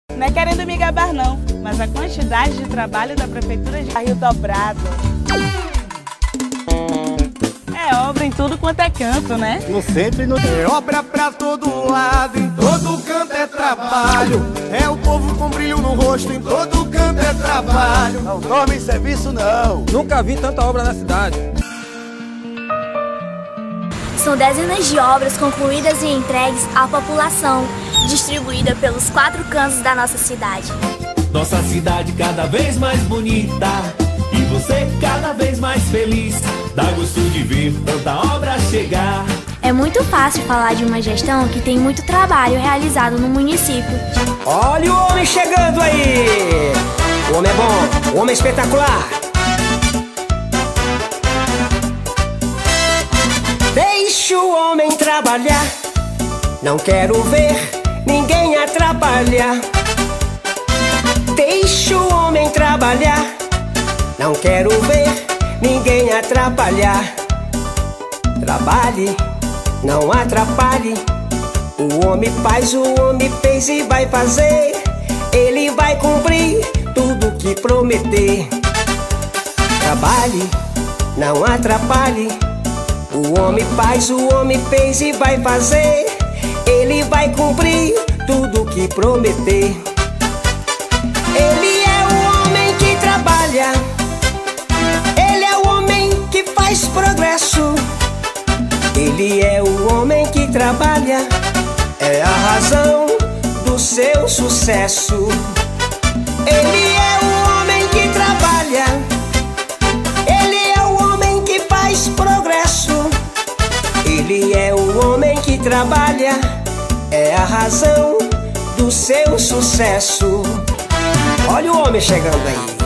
Não é querendo me gabar não, mas a quantidade de trabalho da Prefeitura de Rio dobrado. É obra em tudo quanto é canto, né? No centro e no... É obra pra todo lado, em todo canto é trabalho. É o povo com brilho no rosto, em todo canto é trabalho. Não dorme em serviço não. Nunca vi tanta obra na cidade. São dezenas de obras concluídas e entregues à população, distribuída pelos 4 cantos da nossa cidade. Nossa cidade cada vez mais bonita e você cada vez mais feliz. Dá gosto de ver tanta obra chegar. É muito fácil falar de uma gestão que tem muito trabalho realizado no município. Olha o homem chegando aí! O homem é bom, o homem é espetacular! Deixa o homem trabalhar, não quero ver ninguém atrapalhar. Deixa o homem trabalhar, não quero ver ninguém atrapalhar. Trabalhe, não atrapalhe. O homem faz, o homem fez e vai fazer. Ele vai cumprir tudo que prometer. Trabalhe, não atrapalhe. O homem faz, o homem fez e vai fazer. Ele vai cumprir tudo que prometer. Ele é o homem que trabalha. Ele é o homem que faz progresso. Ele é o homem que trabalha. É a razão do seu sucesso. Ele é o homem que trabalha. Ele é o homem que faz progresso. Ele é o homem que trabalha. É a razão do seu sucesso. Olha o homem chegando aí.